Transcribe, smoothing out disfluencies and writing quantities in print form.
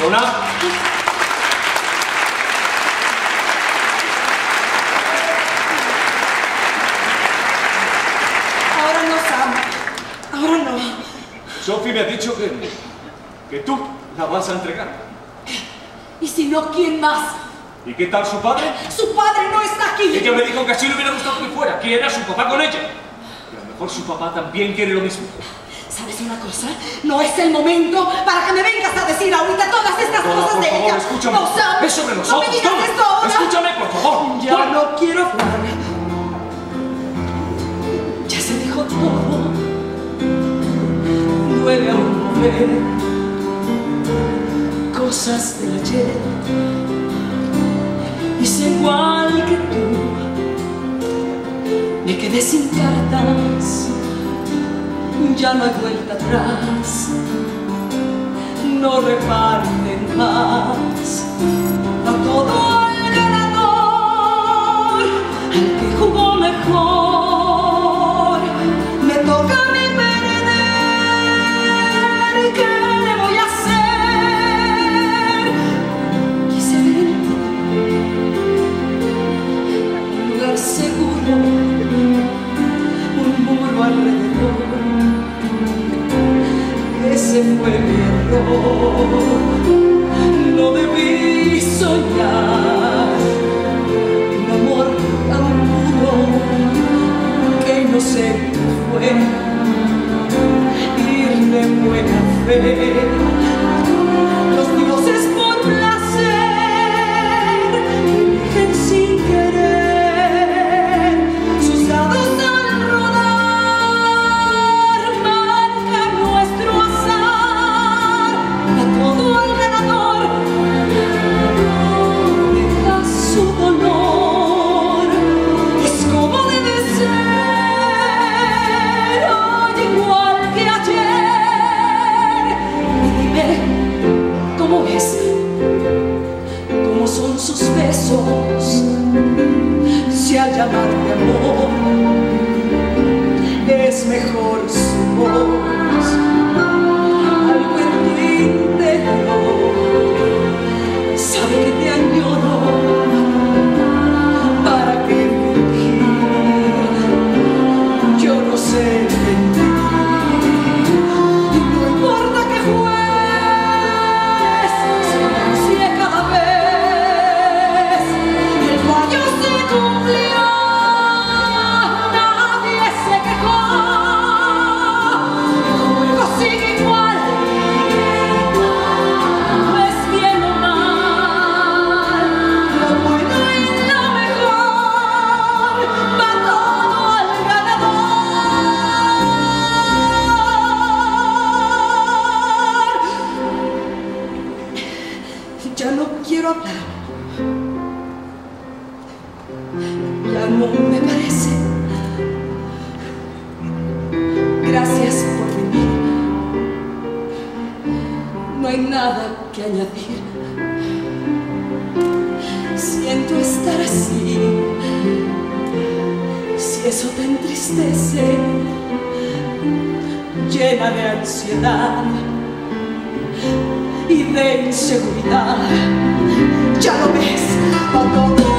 Dona. Ahora no, Sam. Ahora no. Sophie me ha dicho que tú la vas a entregar. ¿Y si no, quién más? ¿Y qué tal su padre? ¡Su padre no está aquí! Ella me dijo que así le hubiera gustado que fuera. ¿Quién era su papá con ella? Y a lo mejor su papá también quiere lo mismo. ¿Sabes una cosa? No es el momento para que me vengas a decir ahorita todas estas Dona, cosas por de favor, ella. escúchame. No, Sam. Es sobre No nosotros. me digas Dona. esto ahora. Escúchame, por favor. Ya no quiero hablar. Ya se dijo todo. Duele aún ver cosas del ayer. Hice igual que tú. Me quedé sin cartas. Ya no hay vuelta atrás. No reparten más. A todo el ganador, al que jugó mejor. Me toca a mí perder. ¿Qué le voy a hacer? Quise ver en ti un lugar seguro, un muro alrededor. Ese fue mi error. No debí soñar un amor tan puro que inocente fue ir de buena fe. Los dioses por placer eligen sin querer sus dados al rodar, marca nuestro azar. A todo el ganador deja su dolor. Es como debe ser, hoy igual que ayer. Y dime, ¿cómo es? ¿Cómo son sus besos? Si al llamarte amor es mejor su voz. Algo en tu interior sabe que te añoro. ¿Para qué fingir? Yo no sé mentir. Y no importa que juez se anuncie cada vez. El fallo se cumplió. Nadie se quejó. El juego sigue igual. No es bien o mal, lo bueno y lo mejor. Va todo al ganador. Ya no quiero hablar. Ya no me parece. Gracias por venir. No hay nada que añadir. Siento estar así. Si eso te entristece, llena de ansiedad y de inseguridad. Ya lo ves, va todo